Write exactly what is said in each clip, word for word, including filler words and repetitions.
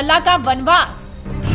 लला का वनवास।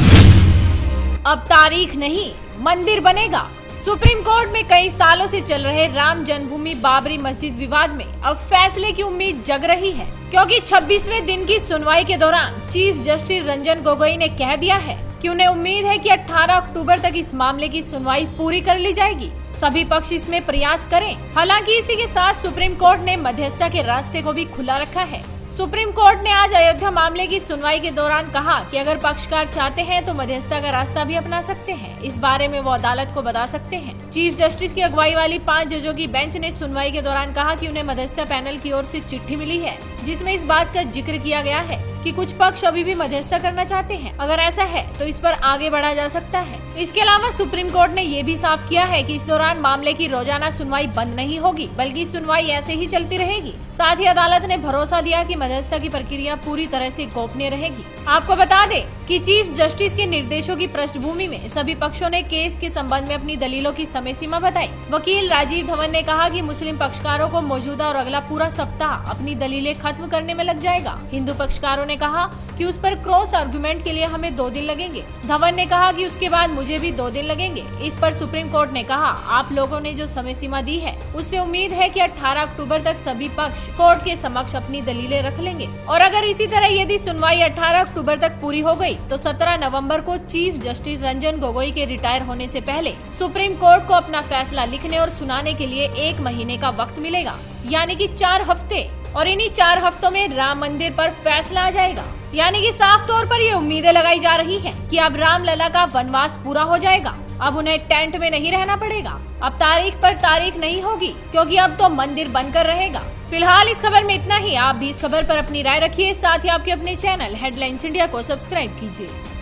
अब तारीख नहीं, मंदिर बनेगा। सुप्रीम कोर्ट में कई सालों से चल रहे राम जन्मभूमि बाबरी मस्जिद विवाद में अब फैसले की उम्मीद जग रही है, क्योंकि छब्बीसवें दिन की सुनवाई के दौरान चीफ जस्टिस रंजन गोगोई ने कह दिया है कि उन्हें उम्मीद है कि अठारह अक्टूबर तक इस मामले की सुनवाई पूरी कर ली जाएगी। सभी पक्ष इसमें प्रयास करें। हालांकि इसी के साथ सुप्रीम कोर्ट ने मध्यस्थता के रास्ते को भी खुला रखा है। सुप्रीम कोर्ट ने आज अयोध्या मामले की सुनवाई के दौरान कहा कि अगर पक्षकार चाहते हैं तो मध्यस्थता का रास्ता भी अपना सकते हैं। इस बारे में वो अदालत को बता सकते हैं। चीफ जस्टिस की अगुवाई वाली पांच जजों की बेंच ने सुनवाई के दौरान कहा कि उन्हें मध्यस्थता पैनल की ओर से चिट्ठी मिली है, जिसमें इस बात का जिक्र किया गया है कि कुछ पक्ष अभी भी मध्यस्थता करना चाहते हैं। अगर ऐसा है तो इस पर आगे बढ़ा जा सकता है। इसके अलावा सुप्रीम कोर्ट ने ये भी साफ किया है कि इस दौरान मामले की रोजाना सुनवाई बंद नहीं होगी, बल्कि सुनवाई ऐसे ही चलती रहेगी। साथ ही अदालत ने भरोसा दिया कि मध्यस्थता की प्रक्रिया पूरी तरह से गोपनीय रहेगी। आपको बता दें कि चीफ जस्टिस के निर्देशों की पृष्ठभूमि में सभी पक्षों ने केस के संबंध में अपनी दलीलों की समय सीमा बताई। वकील राजीव धवन ने कहा कि मुस्लिम पक्षकारों को मौजूदा और अगला पूरा सप्ताह अपनी दलीलें खत्म करने में लग जाएगा। हिंदू पक्षकारों ने कहा कि उस पर क्रॉस आर्गुमेंट के लिए हमें दो दिन लगेंगे। धवन ने कहा कि उसके बाद मुझे भी दो दिन लगेंगे। इस पर सुप्रीम कोर्ट ने कहा, आप लोगों ने जो समय सीमा दी है उससे उम्मीद है कि अठारह अक्टूबर तक सभी पक्ष कोर्ट के समक्ष अपनी दलीलें रख लेंगे। और अगर इसी तरह यदि सुनवाई अठारह अक्टूबर तक पूरी हो गई तो सत्रह नवंबर को चीफ जस्टिस रंजन गोगोई के रिटायर होने से पहले सुप्रीम कोर्ट को अपना फैसला लिखने और सुनाने के लिए एक महीने का वक्त मिलेगा, यानी कि चार हफ्ते। और इन्हीं चार हफ्तों में राम मंदिर पर फैसला आ जाएगा। यानी कि साफ तौर पर ये उम्मीदें लगाई जा रही हैं कि अब राम लला का वनवास पूरा हो जाएगा। अब उन्हें टेंट में नहीं रहना पड़ेगा। अब तारीख पर तारीख नहीं होगी, क्योंकि अब तो मंदिर बनकर रहेगा। फिलहाल इस खबर में इतना ही। आप भी इस खबर पर अपनी राय रखिए। साथ ही आपके अपने चैनल हेडलाइंस इंडिया को सब्सक्राइब कीजिए।